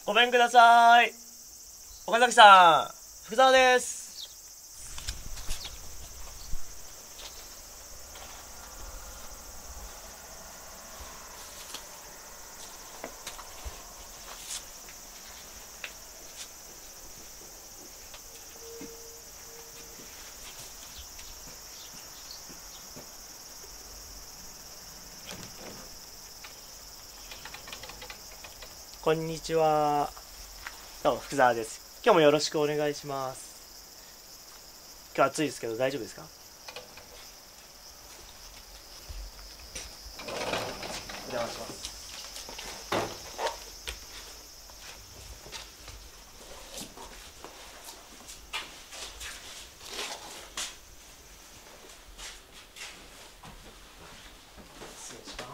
ごめんください。岡崎さん、福沢です。こんにちは。どうも福沢です。今日もよろしくお願いします。今日暑いですけど大丈夫ですか？お邪魔します。失礼します。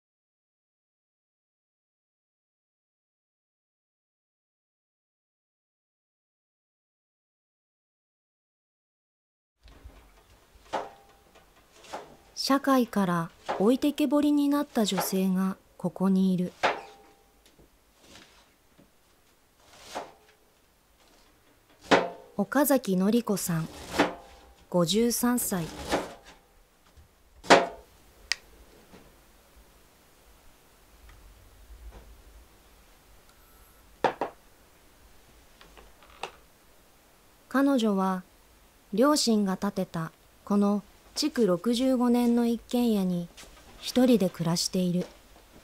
社会から置いてけぼりになった女性がここにいる。岡崎典子さん、53歳。彼女は両親が建てたこの築65年の一軒家に一人で暮らしている。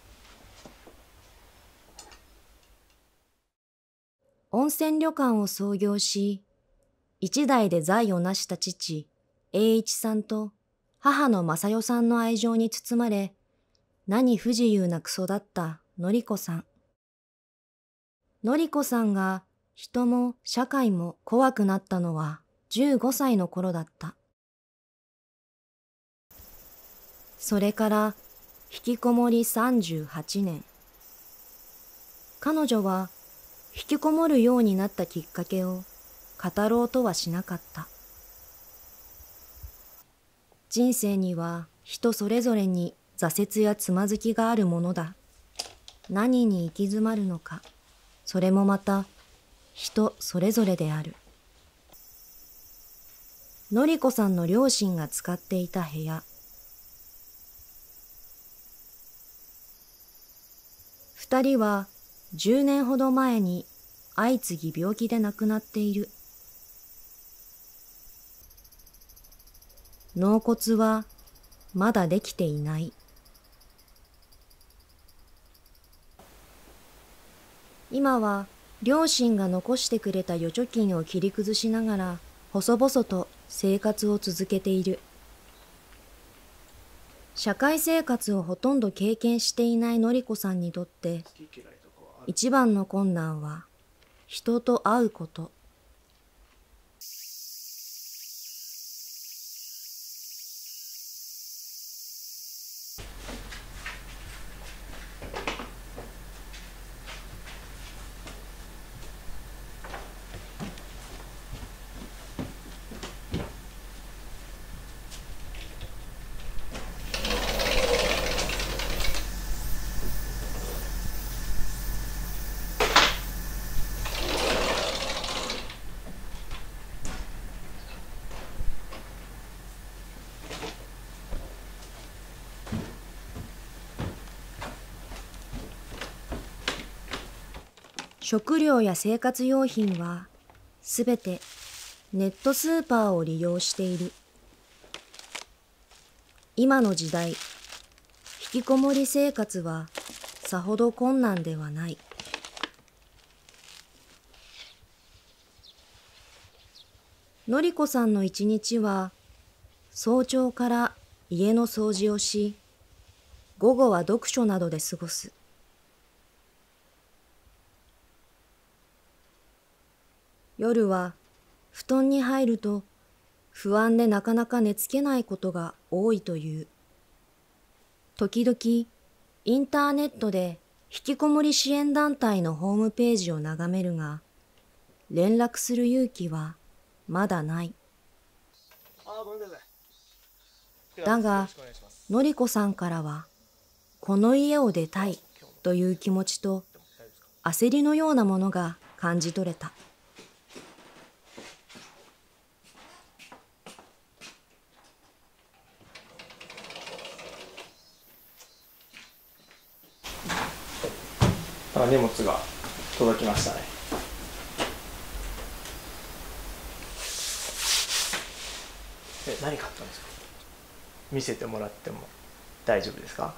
温泉旅館を創業し、一代で財を成した父、栄一さんと母の正代さんの愛情に包まれ、何不自由なく育った典子さん。典子さんが人も社会も怖くなったのは15歳の頃だった。それから引きこもり38年。彼女は引きこもるようになったきっかけを語ろうとはしなかった。人生には人それぞれに挫折やつまずきがあるものだ。何に行き詰まるのか、それもまた人それぞれである。典子さんの両親が使っていた部屋。二人は10年ほど前に相次ぎ病気で亡くなっている。納骨はまだできていない。今は両親が残してくれた預貯金を切り崩しながら細々と生活を続けている。社会生活をほとんど経験していない典子さんにとって一番の困難は人と会うこと。食料や生活用品はすべてネットスーパーを利用している。今の時代、引きこもり生活はさほど困難ではない。典子さんの一日は早朝から家の掃除をし、午後は読書などで過ごす。夜は布団に入ると不安でなかなか寝つけないことが多いという。時々インターネットで引きこもり支援団体のホームページを眺めるが、連絡する勇気はまだない。だが、典子さんからはこの家を出たいという気持ちと、 焦りのようなものが感じ取れた。 荷物が届きましたね。何買ったんですか？見せてもらっても大丈夫ですか？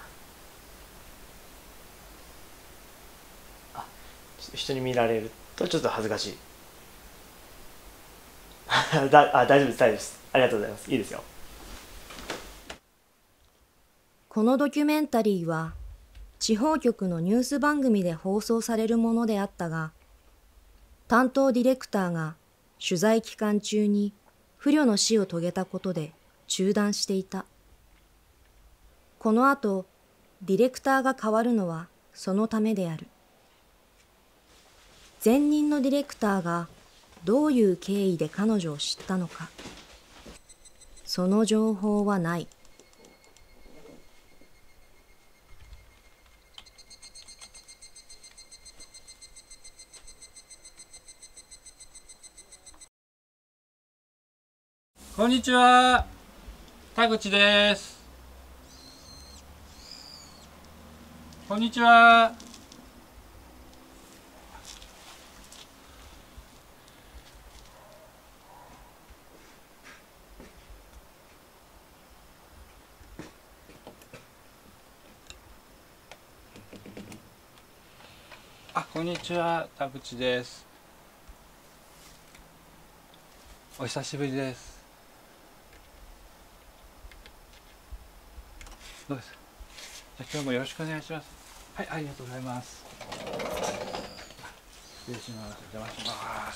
人に見られるとちょっと恥ずかしい。大丈夫です、大丈夫です。ありがとうございます。いいですよ。 このドキュメンタリーは地方局のニュース番組で放送されるものであったが、担当ディレクターが取材期間中に不慮の死を遂げたことで中断していた。この後、ディレクターが変わるのはそのためである。前任のディレクターがどういう経緯で彼女を知ったのか、その情報はない。 こんにちは、田口です。こんにちは。こんにちは、田口です。お久しぶりです。どうですか？じゃあ今日もよろしくお願いします。はい、ありがとうございます。失礼します。お邪魔します。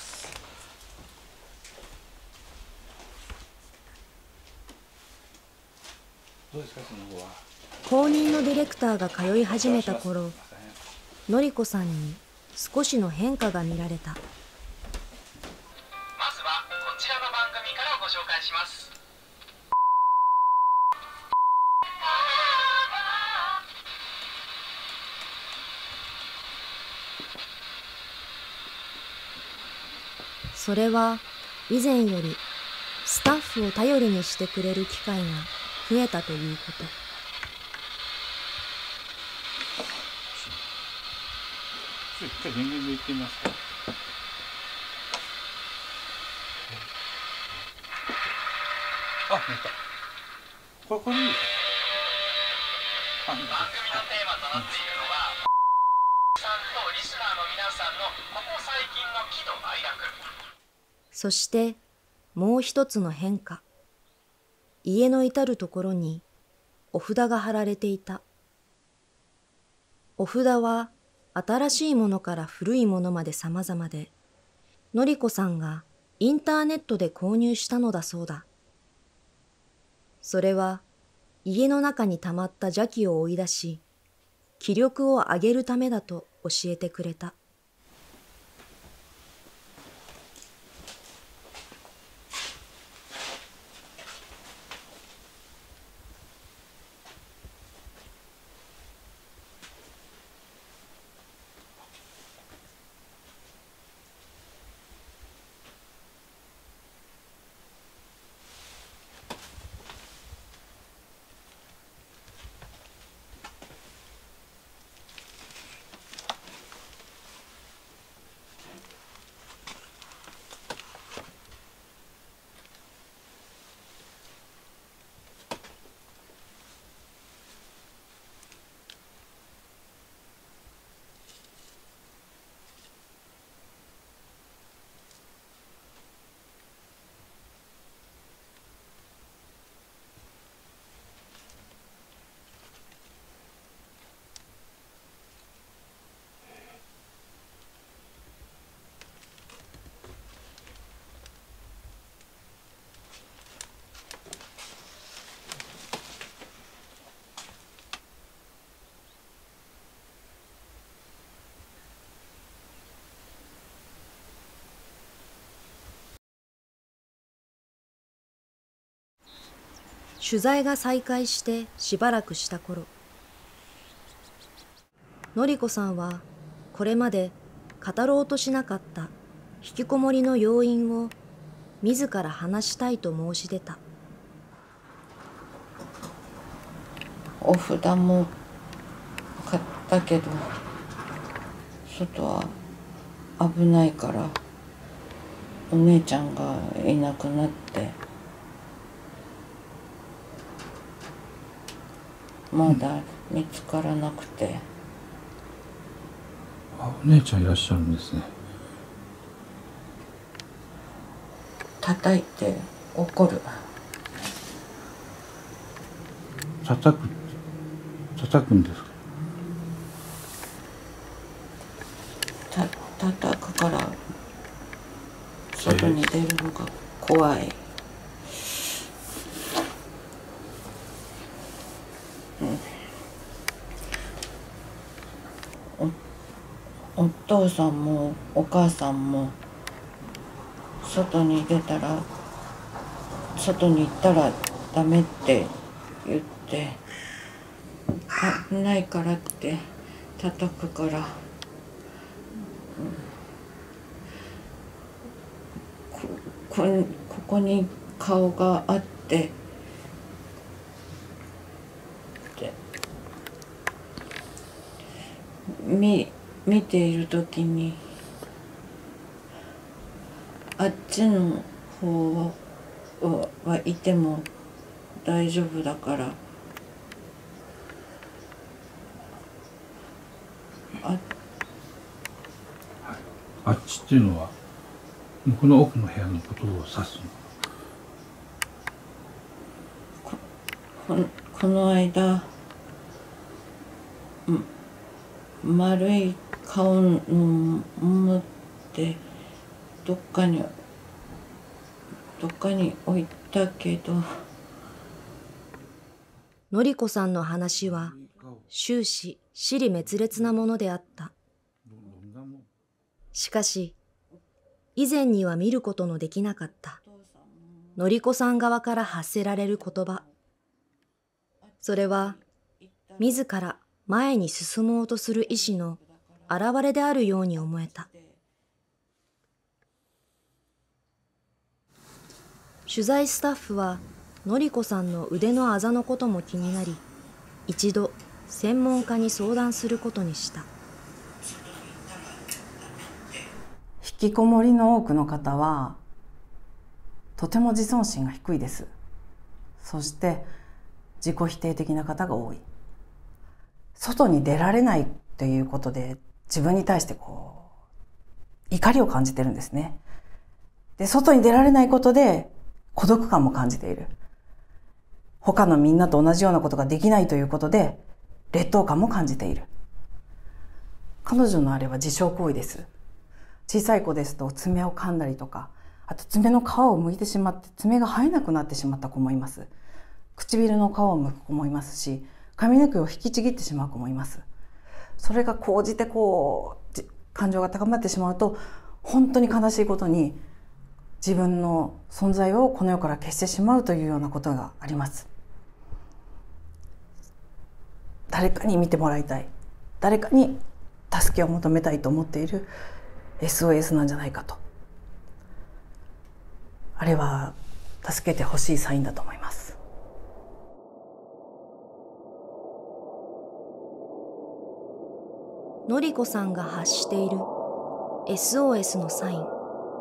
どうですか、その後は。 後任のディレクターが通い始めた頃、のりこさんに少しの変化が見られた。 まずはこちらの番組からご紹介します。 それは以前よりスタッフを頼りにしてくれる機会が増えたということ。 一回電源で行ってみますか。なった。これいいですか？ 番組のテーマとなっているのは、さんとリスナーの皆さんのここ最近の喜怒哀楽。 そしてもう一つの変化。家の至るところにお札が貼られていた。お札は新しいものから古いものまで様々で、のりこさんがインターネットで購入したのだそうだ。それは家の中に溜まった邪気を追い出し、気力を上げるためだと教えてくれた。取材が再開してしばらくした頃、のりこさんはこれまで語ろうとしなかった引きこもりの要因を自ら話したいと申し出た。 お札も買ったけど外は危ないからお姉ちゃんがいなくなってまだ見つからなくて。 あ、お姉ちゃんいらっしゃるんですね。 叩いて怒る。 叩くんですか？ 叩くから外に出るのが怖い。お父さんもお母さんも外に行ったらダメって言って危ないからって叩くから、ここに顔があって見ているときにあっちの方はいても大丈夫だから、 あっちっていうのはこの奥の部屋のことを指すの？ この間丸い顔の持ってどっかに置いたけど。 のりこさんの話は終始支離滅裂なものであった。しかし以前には見ることのできなかったのりこさん側から発せられる言葉、それは自ら前に進もうとする意志の表れであるように思えた。取材スタッフはのりこさんの腕のあざのことも気になり、一度専門家に相談することにした。 引きこもりの多くの方はとても自尊心が低いです。そして自己否定的な方が多い。外に出られないということで自分に対して怒りを感じてるんですね。で、外に出られないことで孤独感も感じている。他のみんなと同じようなことができないということで劣等感も感じている。彼女のあれは自傷行為です。小さい子ですと爪を噛んだりとか、あと爪の皮を剥いてしまって爪が生えなくなってしまった子もいます。唇の皮を剥く子もいますし、髪の毛を引きちぎってしまう子もいます。それが高じて感情が高まってしまうと、本当に悲しいことに自分の存在をこの世から消してしまうというようなことがあります。誰かに見てもらいたい、誰かに助けを求めたいと思っている SOS なんじゃないかと。あれは助けてほしいサインだと思います。 のりこさんが発している SOS のサイン。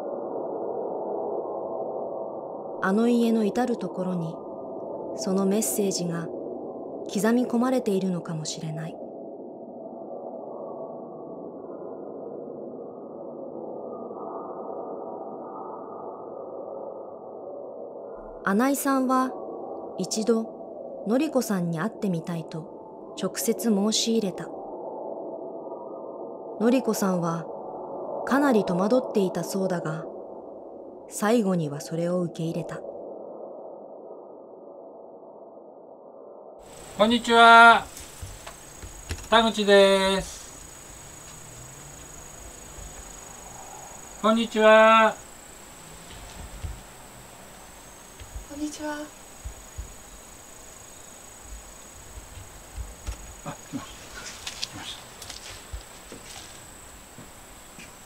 あの家の至るところにそのメッセージが刻み込まれているのかもしれない。穴井さんは一度のりこさんに会ってみたいと直接申し入れた。のりこさんはかなり戸惑っていたそうだが、最後にはそれを受け入れた。 こんにちは、田口です。こんにちは。 こんにちは。 あ、来ました。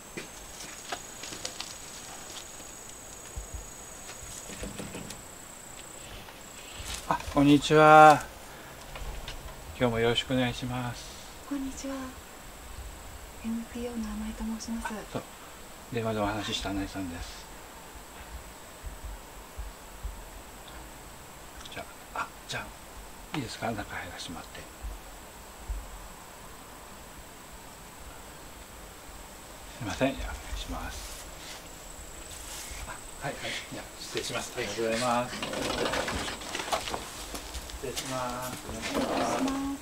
こんにちは。今日もよろしくお願いします。 こんにちは。NPO の穴井と申します。 そう、電話でお話しした穴井さんです。じゃあいいですか、中入らせてもらって。すいません、お願いします。はい、じゃあ失礼します。ありがとうございます。失礼します。お願いします。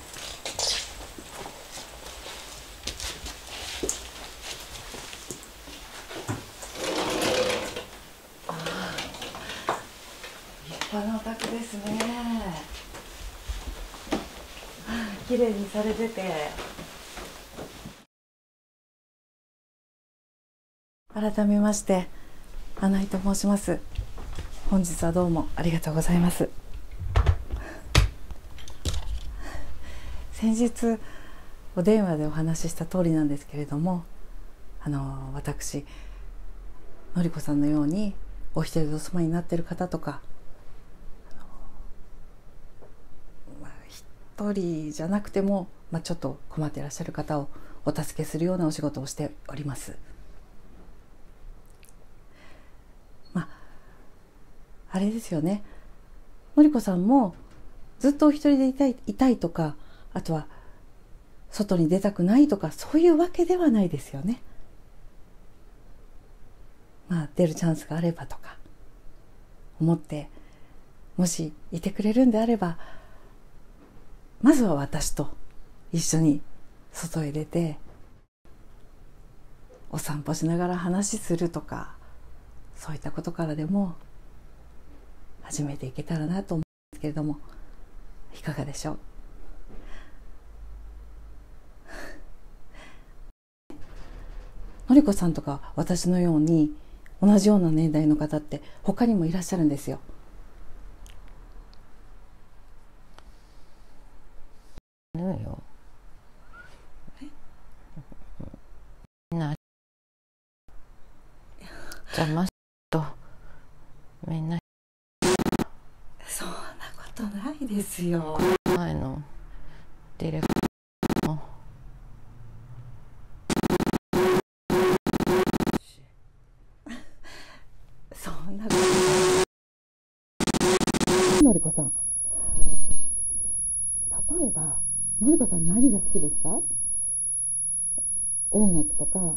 立派なお宅ですね。綺麗にされてて。改めまして穴井と申します。本日はどうもありがとうございます。先日お電話でお話しした通りなんですけれども、私のりこさんのようにお一人でお住まいになっている方とか、一人じゃなくても、ちょっと困っていらっしゃる方をお助けするようなお仕事をしております。あれですよね、のりこさんもずっとお一人でいたいとか、あとは外に出たくないとか、そういうわけではないですよね。出るチャンスがあればとか思って、もしいてくれるんであれば、まずは私と一緒に外へ出てお散歩しながら話するとか、そういったことからでも始めていけたらなと思うんですけれども、いかがでしょう。のりこさんとか私のように同じような年代の方って他にもいらっしゃるんですよ。 何よ。みんな邪魔とみんな。 そんなことないですよ。 前のディレクターのそんなことない。のりこさん、例えばのりこさん何が好きですか？音楽とか。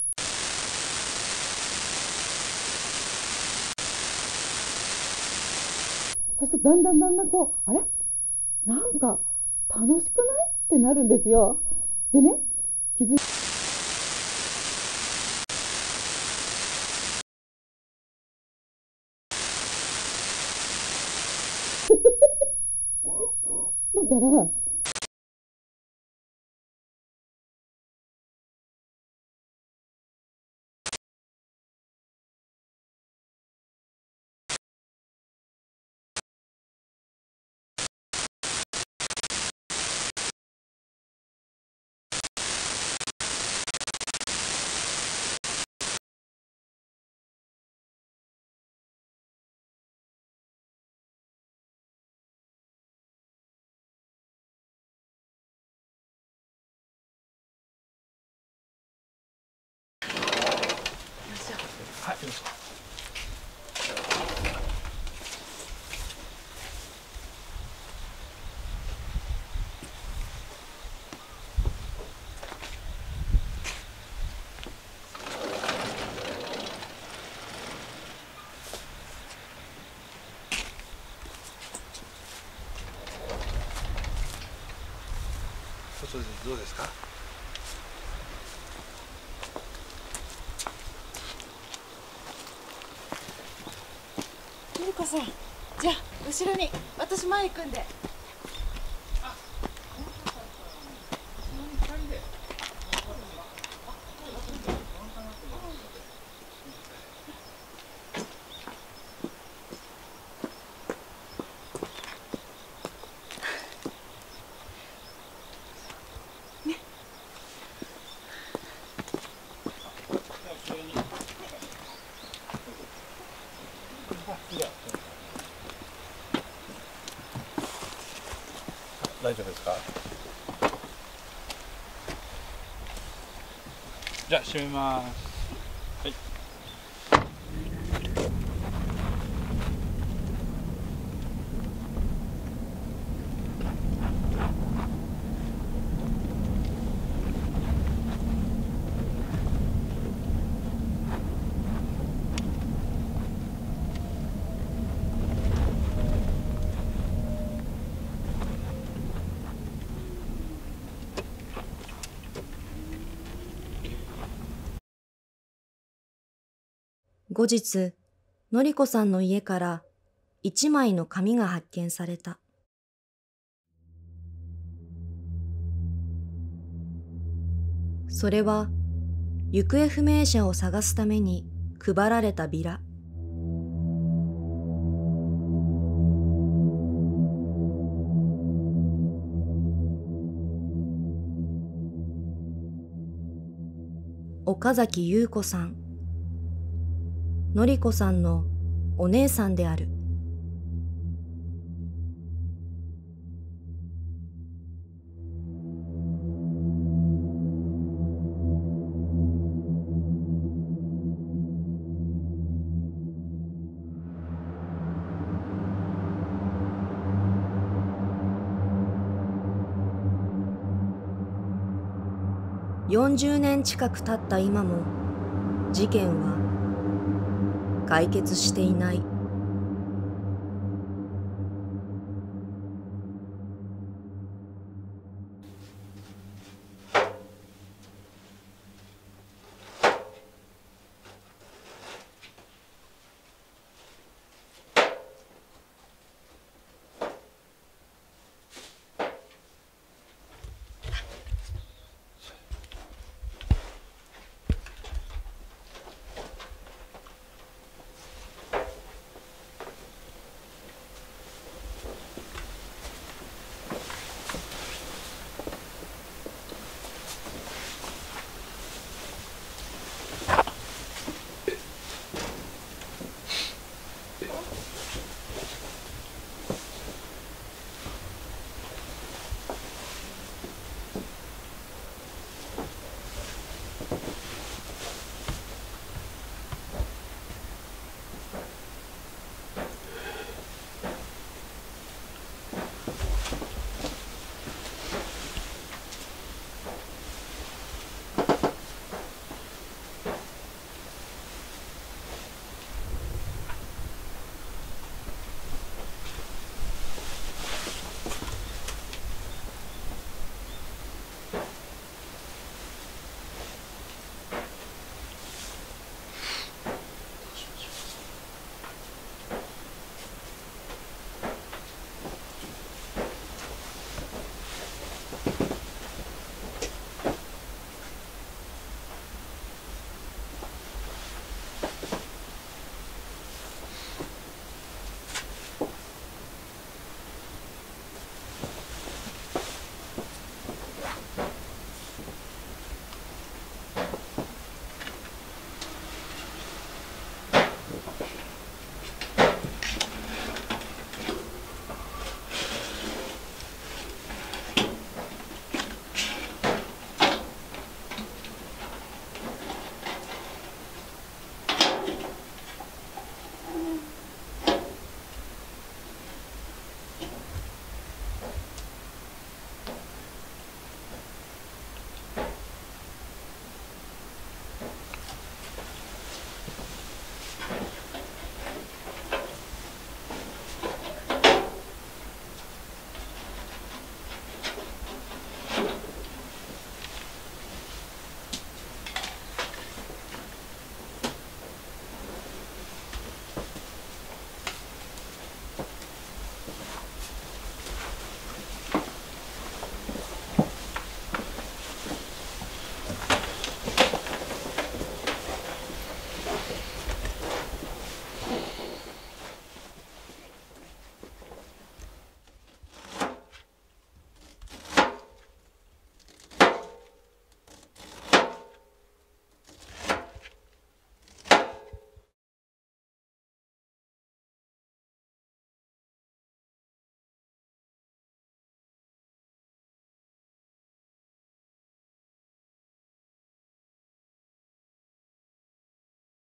そうするとだんだんこう、あれなんか楽しくないってなるんですよ。でね、気づいだからはい、どうぞ。外でどうですか？ ゆりこさん、じゃあ後ろに、私前行くんで。 大丈夫ですか？じゃあ閉めます。はい。 後日、のりこさんの家から一枚の紙が発見された。それは、行方不明者を探すために配られたビラ。岡崎優子さん、のりこさんのお姉さんである。40年近く経った今も事件は解決していない。